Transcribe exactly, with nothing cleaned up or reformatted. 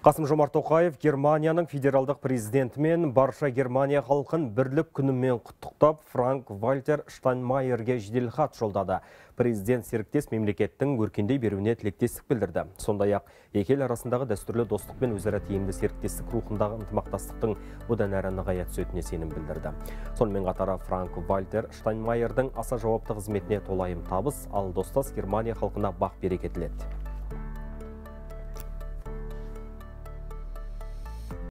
Қасым-Жомарт Тоқаев Германияның федералдық президентімен барша Германия халқын бірлік күнімен құттықтап, Франк-Вальтер Штайнмайерге жеделхат жолдады. Президент серіктес мемлекеттің өркендей беруіне тілектестік білдірді. Сондай-ақ екі ел арасындағы дәстүрлі достық пен өзара тиімді серіктестік рухындағы ынтымақтастықтың бұдан әрі нығая түсетініне сенім білдірді. Сонымен қатар Франк-Вальтер Штайнмайердің аса жауапты қызметіне толайым табыс, ал достас Германия халқына бақ береке тіледі.